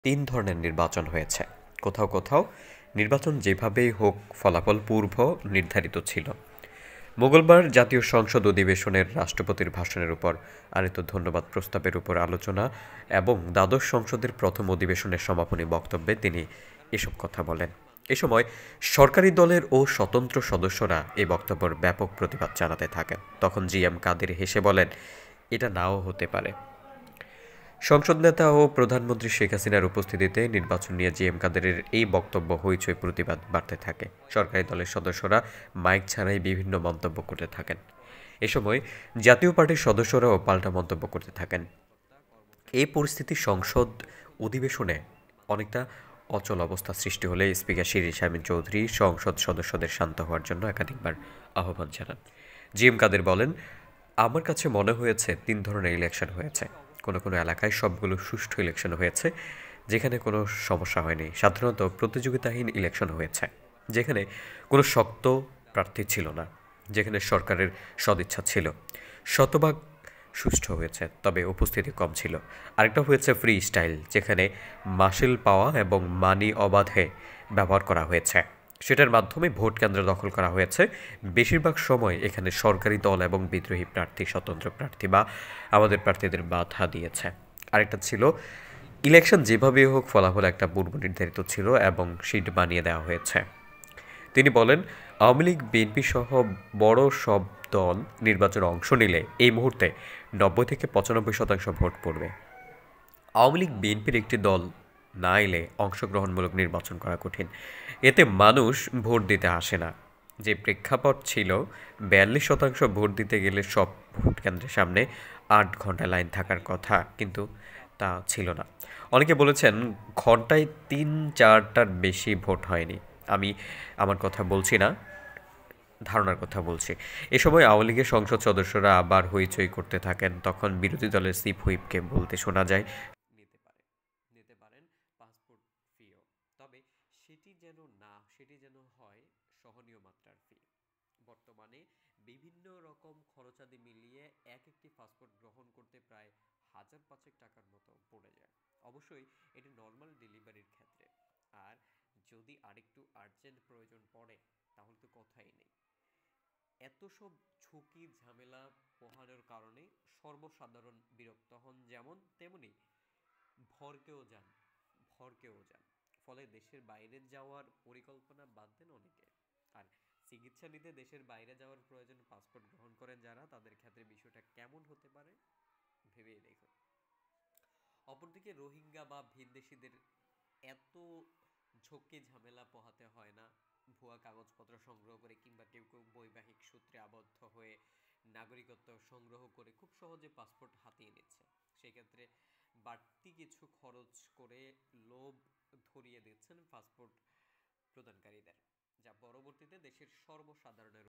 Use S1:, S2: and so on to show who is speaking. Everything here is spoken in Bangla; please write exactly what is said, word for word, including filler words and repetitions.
S1: তিন ধরনের নির্বাচন হয়েছে। কোথাও কোথাও নির্বাচন যেভাবেই হোক ফলাফল পূর্ব নির্ধারিত ছিল। মঙ্গলবার জাতীয় সংসদ অধিবেশনের রাষ্ট্রপতির ভাষণের উপর আনিত ধন্যবাদ প্রস্তাবের উপর আলোচনা এবং দ্বাদশ সংসদের প্রথম অধিবেশনের সমাপনী বক্তব্যে তিনি এসব কথা বলেন। এ সময় সরকারি দলের ও স্বতন্ত্র সদস্যরা এই বক্তব্যের ব্যাপক প্রতিবাদ জানাতে থাকেন। তখন জি এম কাদের হেসে বলেন, এটা নাও হতে পারে। সংসদ নেতা ও প্রধানমন্ত্রী শেখ হাসিনার উপস্থিতিতে নির্বাচন নিয়ে জি এম কাদেরের এই বক্তব্য হইচই প্রতিবাদ বাড়তে থাকে। সরকারি দলের সদস্যরা মাইক ছাড়াই বিভিন্ন মন্তব্য করতে থাকেন। এ সময় জাতীয় পার্টির সদস্যরাও পাল্টা মন্তব্য করতে থাকেন। এই পরিস্থিতি সংসদ অধিবেশনে অনেকটা অচল অবস্থা সৃষ্টি হলে স্পিকার শিরীন শারমিন চৌধুরী সংসদ সদস্যদের শান্ত হওয়ার জন্য একাধিকবার আহ্বান জানান। জি এম কাদের বলেন, আমার কাছে মনে হয়েছে তিন ধরনের ইলেকশন হয়েছে। কোনো কোনো এলাকায় সবগুলো সুষ্ঠু ইলেকশন হয়েছে, যেখানে কোনো সমস্যা হয়নি। সাধারণত প্রতিযোগিতাহীন ইলেকশন হয়েছে, যেখানে কোনো শক্ত প্রার্থী ছিল না, যেখানে সরকারের সদিচ্ছা ছিল। শতভাগ সুষ্ঠু হয়েছে, তবে উপস্থিতি কম ছিল। আরেকটা হয়েছে ফ্রি স্টাইল, যেখানে মাসিল পাওয়া এবং মানি অবাধে ব্যবহার করা হয়েছে। সেটার মাধ্যমে ভোট কেন্দ্র দখল করা হয়েছে। বেশিরভাগ সময় এখানে সরকারি দল এবং বিদ্রোহী প্রার্থী, স্বতন্ত্র প্রার্থী বা আমাদের প্রার্থীদের বাধা দিয়েছে। আরেকটা ছিল ইলেকশন যেভাবেই হোক ফলাফল একটা পূর্ব নির্ধারিত ছিল এবং সিট বানিয়ে দেওয়া হয়েছে। তিনি বলেন, আওয়ামী লীগ বিএনপি সহ বড় সব দল নির্বাচনে অংশ নিলে এই মুহূর্তে নব্বই থেকে পঁচানব্বই শতাংশ ভোট পড়বে। আওয়ামী লীগ বিএনপির একটি দল না এলে অংশগ্রহণমূলক নির্বাচন করা কঠিন। এতে মানুষ ভোট দিতে আসে না। যে প্রেক্ষাপট ছিল, বিয়াল্লিশ শতাংশ ভোট দিতে গেলে সব ভোট কেন্দ্রের সামনে আট ঘন্টা লাইন থাকার কথা, কিন্তু তা ছিল না। অনেকে বলেছেন ঘন্টায় তিন চারটার বেশি ভোট হয়নি। আমি আমার কথা বলছি না, ধারণার কথা বলছি। এ সময় আওয়ামী লীগের সংসদ সদস্যরা আবার হইচই করতে থাকেন। তখন বিরোধী দলের চিফ হুইপকে বলতে শোনা যায়, নিতে পারে নিতে পারেন পাসপোর্ট ফিও, তবে সেটি যেন না সেটি যেন হয় সহনীয় মাত্রার ফি। বর্তমানে বিভিন্ন রকম খরচাদি মিলিয়ে এক একটি পাসপোর্ট গ্রহণ করতে প্রায় হাজার পাঁচেক টাকার মতো পড়ে যায়। অবশ্যই এটি নর্মাল ডেলিভারির ক্ষেত্রে। আর যদি আরেকটু আর্জেন্ট প্রয়োজন পড়ে তাহলে তো কথাই নেই। এত সব ঝুঁকি ঝামেলা পোহানোর কারণে সর্বসাধারণ বিরক্ত হন, যেমন তেমনি ভরকেও যান ভরকেও যান ফলে দেশের বাইরে যাওয়ার পরিকল্পনা বাদ দেন অনেকে। আর চিকিৎসা নিতে দেশের বাইরে যাওয়ার প্রয়োজনে পাসপোর্ট গ্রহণ করেন যারা, তাদের ক্ষেত্রে বিষয়টা কেমন হতে পারে ভেবেই দেখুন। অপরদিকে রোহিঙ্গা বা ভিনদেশীদের এত ঝক্কি ঝামেলা পোহাতে হয় না। ভুয়া কাগজপত্র সংগ্রহ করে কিংবা কেউ কেউ বৈবাহিক সূত্রে আবদ্ধ হয়ে নাগরিকত্ব সংগ্রহ করে খুব সহজে পাসপোর্ট হাতিয়ে নিচ্ছে। সেক্ষেত্রে বাড়তি কিছু খরচ করে লোভ ধরিয়ে দিচ্ছেন পাসপোর্ট প্রদানকারীদের, যা পরবর্তীতে দেশের সর্বসাধারণের